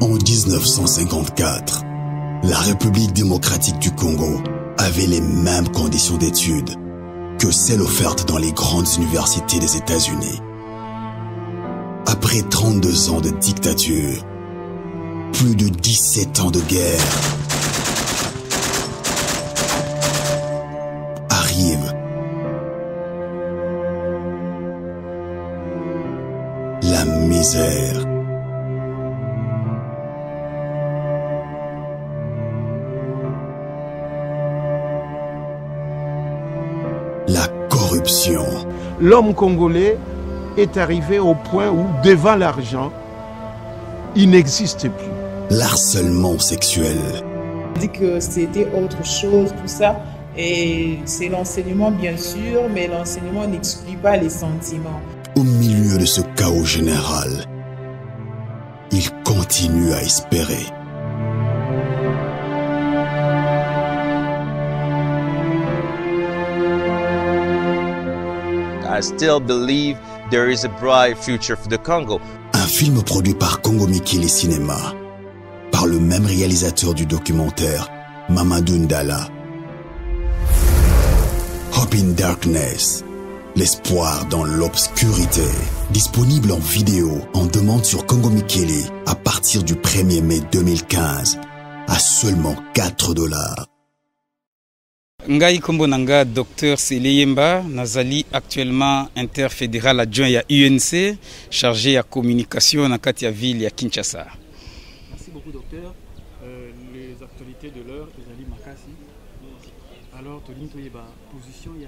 En 1954, la République démocratique du Congo avait les mêmes conditions d'études que celles offertes dans les grandes universités des États-Unis. Après 32 ans de dictature, plus de 17 ans de guerre, arrive la misère. La corruption. L'homme congolais est arrivé au point où, devant l'argent, il n'existe plus. L'harcèlement sexuel. On dit que c'était autre chose, tout ça. Et c'est l'enseignement, bien sûr, mais l'enseignement n'exclut pas les sentiments. Au milieu de ce chaos général, il continue à espérer. I still believe there is a bright future for the Congo. Un film produit par Congo Mikili Cinéma, par le même réalisateur du documentaire, Mamadou Ndala. Hope in Darkness, l'espoir dans l'obscurité. Disponible en vidéo, en demande sur Congo Mikili à partir du 1er mai 2015, à seulement $4. Ngai kombo nanga Dr Seleyemba, nazali actuellement interfédéral adjoint à UNC, chargé à communication dans la ville à Kinshasa. Merci beaucoup docteur. Les actualités de l'heure, Ezali Makasi. Alors, Tolinto Yeba, position il y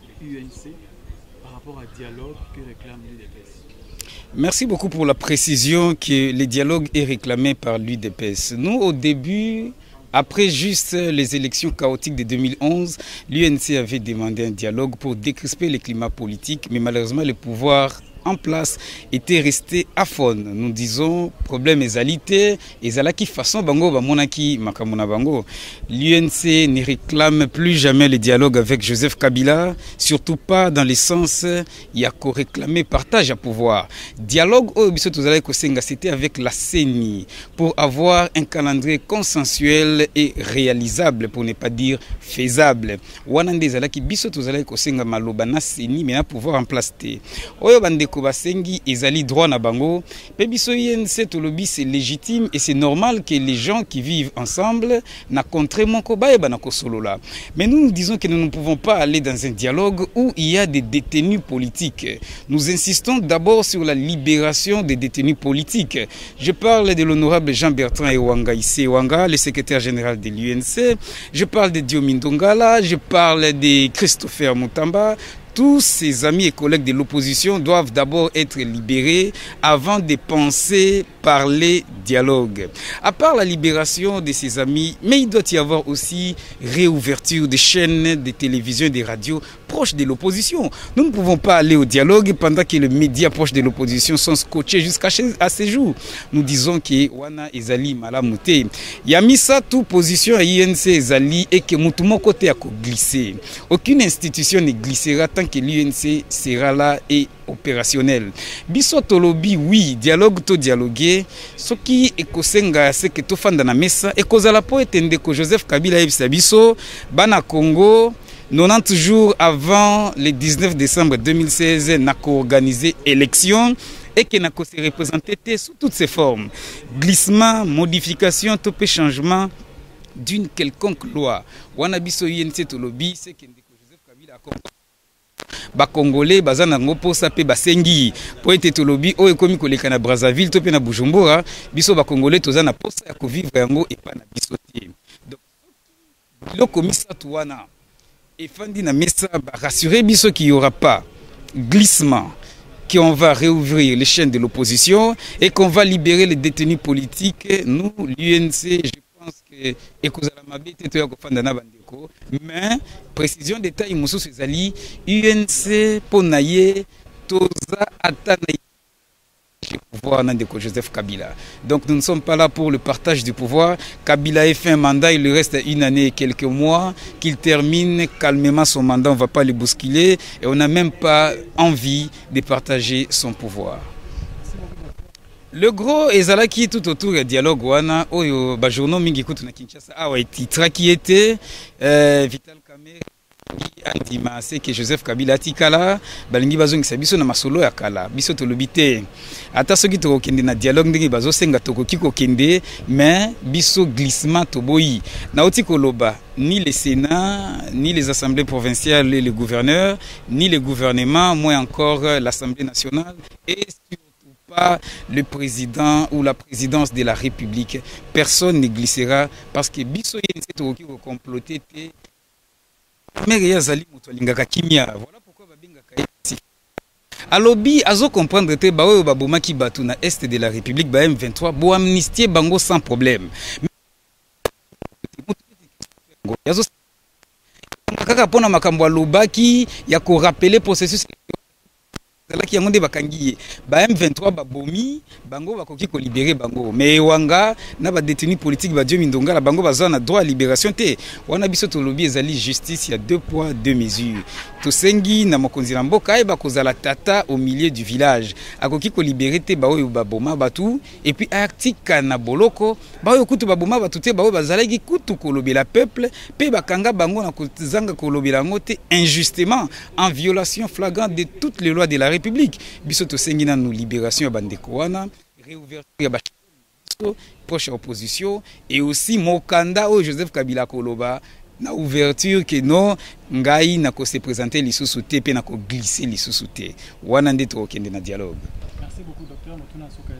a UNC par rapport à dialogue que réclame l'UDPS. Merci beaucoup pour la précision que le dialogue est réclamé par l'UDPS. Nous, au début, après juste les élections chaotiques de 2011, l'UNC avait demandé un dialogue pour décrisper le climat politique, mais malheureusement le pouvoir en place était resté à fond. Nous disons problème ezalité, ezalaki façon bango bamonaki makamona bango. L'UNC ne réclame plus jamais le dialogue avec Joseph Kabila, surtout pas dans le sens il y a qu'au réclamer partage à pouvoir. Dialogue au biso tozalaki kosenga c'était avec la CENI pour avoir un calendrier consensuel et réalisable, pour ne pas dire faisable. Wanande ezalaki biso tozalaki kosenga maloba na CENI mais na pouvoir en place te. Oyo bande Kobasengi ezali droit na bango pe biso INC tolobi c'est légitime et c'est normal que les gens qui vivent ensemble na contre moko baeba na kosolola. Mais nous disons que nous ne pouvons pas aller dans un dialogue où il y a des détenus politiques. Nous insistons d'abord sur la libération des détenus politiques. Je parle de l'honorable Jean-Bertrand Ewanga Issé Ewanga, le secrétaire général de l'UNC. Je parle de Diomindo Ngala, je parle de Christopher Mutamba. Tous ces amis et collègues de l'opposition doivent d'abord être libérés avant de penser parler dialogue. À part la libération de ces amis, mais il doit y avoir aussi réouverture des chaînes de télévision et des radios proches de l'opposition. Nous ne pouvons pas aller au dialogue pendant que les médias proches de l'opposition sont scotchés jusqu'à ce jour. Nous disons que wana ezali malamute. Yamisa toute position à INC ezali et que mutumo côté à glisser. Aucune institution ne glissera tant que l'UNC sera là et opérationnel. Biso tolobi oui, dialogue to dialoguer. Ce qui est kosenga c'est que to fanda na mesa et kozala po etende ko Joseph Kabila ebisa biso bana Congo 90 jours avant le 19 décembre 2016 n'a organisé élection et qui n'a se représenté sous toutes ses formes. Glissement, modification, topé changement d'une quelconque loi. Wanabiso INC tolobi c'est que Joseph Kabila a Congolais bazana ngopo sape basengi po ete tolobi o ekomi koleka na Brazzaville to pe na Bujumbura biso ba Congolais tozana posa ya ko vivre yango et pas na biso te. Donc le commissaire Touana et fandi na mesa ba rassurer biso qu'il y aura pas glissement, qu'on va réouvrir les chaînes de l'opposition et qu'on va libérer les détenus politiques. Nous l'UNC, je pense que ekozala mabete to ya ko fanda na bandeko, mais précision d'état imoso sezali UNC ponaye toza atana pouvoir de Joseph Kabila. Donc nous ne sommes pas là pour le partage du pouvoir. Kabila a fait un mandat, il lui reste une année et quelques mois, qu'il termine calmement son mandat, on ne va pas le bousculer et on n'a même pas envie de partager son pouvoir. Le gros ezalaki tout autour du dialogue wana oyo ba journaux mingi kutu na Kinshasa awa titre qui était Vital Kamerhe andima c'est que Joseph Kabila tikala balingi bazongisa biso na masolo ya kala biso tolobi te ata soki tokokende na dialogue ndenge bazosenga tokoki kokende mais biso glissement toboyi na oti koloba ni le Sénat ni les assemblées provinciales et les gouverneurs ni le gouvernement moins encore l'Assemblée nationale et pas le président ou la présidence de la République. Personne ne glissera parce que biso yense tokoki ko comploter te. Mais yazali muto lingaka kimia. Voilà pourquoi babengaka ici. Alobi azo comprendre te ba oyo baboma ki batu na est de la République ba M23 bo amnistier bango sans problème. Yazo kaka pona makambo alobaki ya ko rappeler processus qui a bakangiye ba M23 babomi bango bakoki ko libérer bango mais wanga na ba détenu politique ba Dieu Mindonga la bango bazana droit à libération te wana biso to lobby ezali justice il y a 2 poids 2 mesures to sengi na mokonzi na mboka e bakozala tata au milieu du village akoki ko libérer te ba oyo baboma batu et puis artika na boloko ba oyo kutu baboma batu te ba oyo bazalaki kutu ko lobela peuple pe bakanga bango na kozanga ko lobela ngote injustement en violation flagrante de toutes les lois de la République. Bisoto sengina nous libération ya bandeko wana réouverture ya proche opposition et aussi mokanda o Joseph Kabila koloba na ouverture que non ngai na ko se présenter lisusu te pe na ko glisser lisusu te wana nde to kende na dialogue. Merci beaucoup docteur Motuna Soka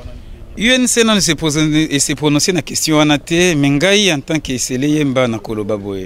UNC non se prononcer na question wana te mais ngai en tant que seleyemba na koloba boye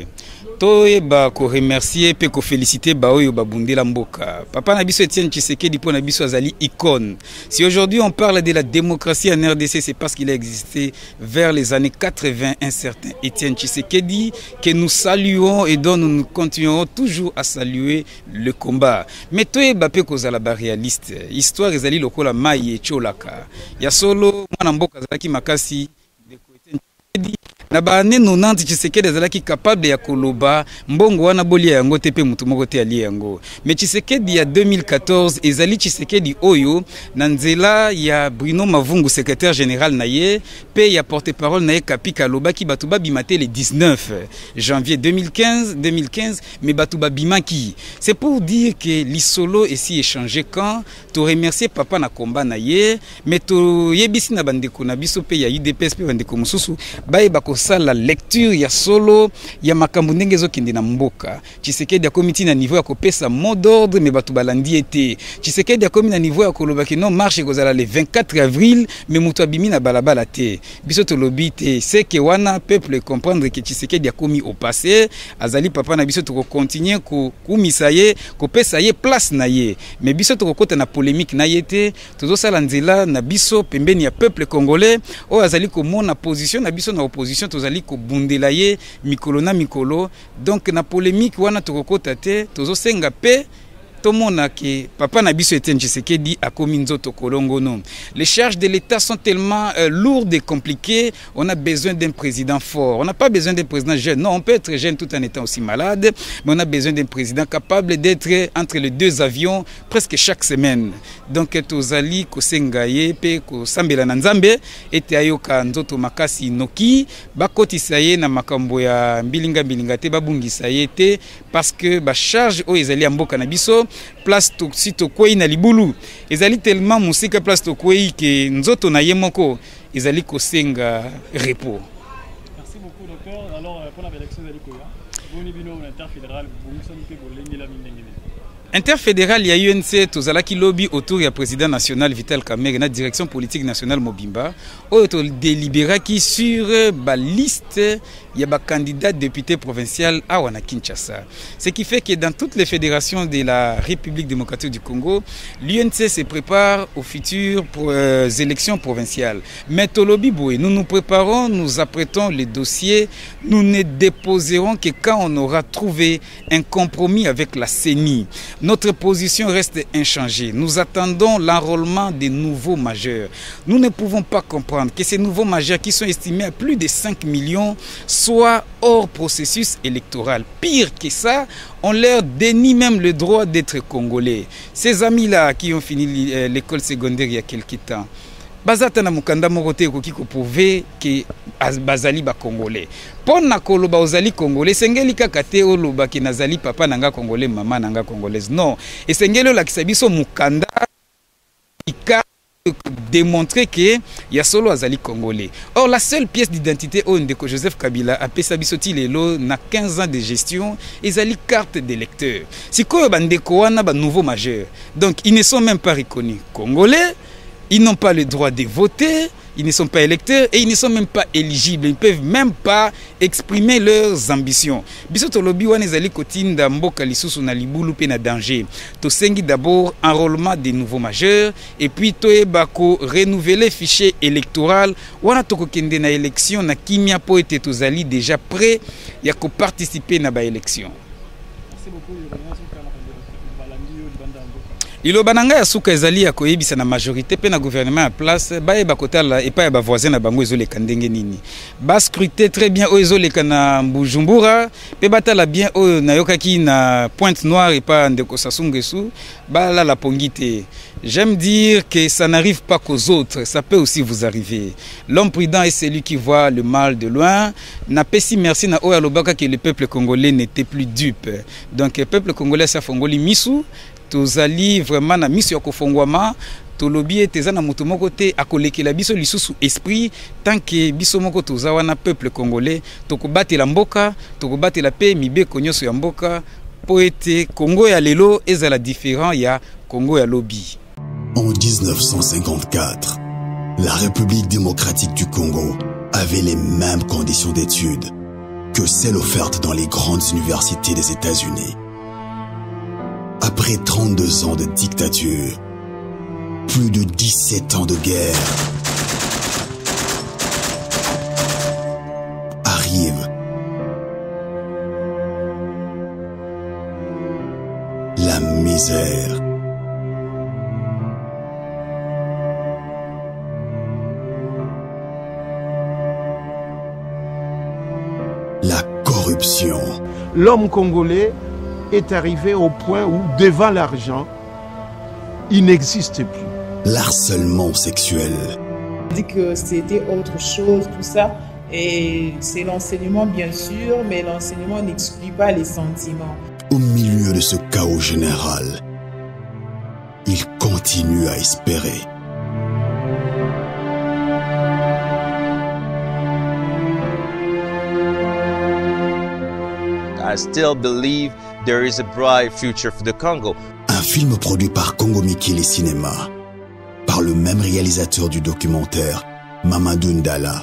toyeba ko remercier pe ko féliciter ba oyo babundela mboka papa na biso Etienne Tshisekedi po na biso azali icône. Si aujourd'hui on parle de la démocratie en RDC, c'est parce qu'il a existé vers les années 80 un certain Etienne Tshisekedi que nous saluons et dont nous continuerons toujours à saluer le combat. Mais toyeba pe ko zala ba réaliste histoire ezali lokola mai echolaka ya solo mwana mboka azalaki makasi de ko Etienne Tshisekedi na bane 90 Tshisekedi azalaki capable ya koloba mbongo wana bolia yango te pe mutu moko te ali yango mais Tshisekedi ya 2014 ezali Tshisekedi oyo na nzela ya Bruno Mavungu secrétaire général na ye pe ya porte-parole na ye Kapika lobaki batu babimate le 19 janvier 2015 mais batu babimaki. C'est pour dire que l'isolo ici échangé quand to remercier papa na combat na ye mais to yebisi na bandeko na biso pe ya UDPS pe bandeko mususu baye bako la lecture ya solo ya makambo ndenge ezokende na mboka. Tshisekedi ya komiti na niveau ya kopesa mot d'ordre mais batu balandi ete Tshisekedi ya komiti na niveau ya kolobaki non marche kozala le 24 avril mais mutu abimi na balabala te biso to lobi te c'est que wana peuple comprendre que Tshisekedi ya komi au passé azali papa na biso to continuer ko kumisa ye ko pesa ye place na ye mais biso to kota na polémique na ye te tozo sala nzela na biso pembeni ya peuple congolais o azali ko mona position na biso na opposition tozali ko bundela ye mikolo na mikolo donc na polémique wana tokokota te tozo senga pe tomona que papa na biso Etienne Tshisekedi a komi nzoto kolongono. Les charges de l'État sont tellement lourdes et compliquées, on a besoin d'un président fort. On n'a pas besoin d'un président jeune. Non, on peut être jeune tout en étant aussi malade, mais on a besoin d'un président capable d'être entre les deux avions presque chaque semaine. Donc tozali ko sengaye pe ko sambela na nzambe ete ayoka nzoto makasi noki bakotisa ye na makambo ya mbilinga te babungisa ye te parce que ba charge o ezali ya mboka na biso place to kwei na libulu ezali tellement musika place to kwei ke nzoto na ye moko ezali ko senga repos. Merci beaucoup docteur. Alors pour la élection ezali ko ya boni bino interfédéral bongusani pe bolengela mindengene interfédéral ya UNC tozalaki lobby autour ya président national Vital Kamerhe na direction politique nationale Mobimba oyo to délibéraki sur ba liste il y a des candidats députés provinciaux à Kinshasa. Ce qui fait que dans toutes les fédérations de la République démocratique du Congo, l'UNC se prépare aux futures élections provinciales. Mais Tolobi Boué, nous nous préparons, nous apprêtons les dossiers, nous ne déposerons que quand on aura trouvé un compromis avec la CENI. Notre position reste inchangée. Nous attendons l'enrôlement des nouveaux majeurs. Nous ne pouvons pas comprendre que ces nouveaux majeurs qui sont estimés à plus de 5 millions soit hors processus électoral. Pire que ça, on leur dénie même le droit d'être congolais. Ces amis-là qui ont fini l'école secondaire il y a quelques temps, bazata na mukanda moko te koki ko prouver que bazali ba congolais. Pona koloba ozali congolais sengeli kaka te oloba ki nazali papa nanga congolais mama nanga congolaise. Non, esengeli olakisa biso mukanda ika démontrer que ya solo azali congolais. Or la seule pièce d'identité au ndeko Joseph Kabila a pesa bisoti lelo na 15 ans de gestion ezali carte d'électeur. Sikoyo bandeko wana ba nouveau majeur. Donc ils ne sont même pas reconnus congolais, ils n'ont pas le droit de voter, ils ne sont pas électeurs et ils ne sont même pas éligibles, ils ne peuvent même pas exprimer leurs ambitions. Biso tolobi wana ezali kotinda mboka lisusu na libulu pe na danger. Tosengi d'abord enrôlement des nouveaux majeurs et puis toyeba ko renouveler fichier électoral wana tokokende na élection na kimia po ete tozali déjà prêt ya ko participer na ba élection. Merci beaucoup. Liloba nanga ya suka ezali ya koyebisa na majorité pe na gouvernement à place bayeba kotala epa ya ba voisin na bango ezoleka ndenge nini. Ba scruter très bien o ezoleka na Bujumbura pe batala bien o nayokaki na Pointe-Noire et pas ndeko Sassou Nguesso bala la pongite. J'aime dire que ça n'arrive pas qu'aux autres, ça peut aussi vous arriver. L'homme prudent est celui qui voit le mal de loin. Na pesi merci na oya lobaka que le peuple congolais n'était plus dupe. Donc le peuple congolais sa fongoli misu tozali vraiment na miso ya kofongwama tolobi eteza na moto moko te akolekela biso lisusu esprit tant que biso moko toza wana peuple congolais tokobatela mboka tokobatela pe mibeko nyonso ya mboka po ete Congo ya lelo ezala différent ya Congo ya lobi. En 1954, la République démocratique du Congo avait les mêmes conditions d'études que celles offertes dans les grandes universités des États-Unis. Après 32 ans de dictature, plus de 17 ans de guerre, arrive la misère. La corruption. L'homme congolais est arrivé au point où, devant l'argent, il n'existe plus. L'harcèlement sexuel. On dit que c'était autre chose, tout ça. Et c'est l'enseignement, bien sûr, mais l'enseignement n'exclut pas les sentiments. Au milieu de ce chaos général, il continue à espérer. I still believe there is a bright future for the Congo. Un film produit par Congo Mikili Cinéma, par le même réalisateur du documentaire, Mamadou Ndala.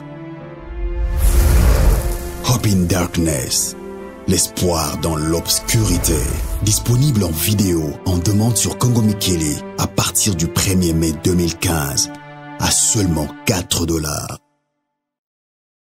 Hope in Darkness, l'espoir dans l'obscurité. Disponible en vidéo, en demande sur Congo Mikili à partir du 1er mai 2015, à seulement $4.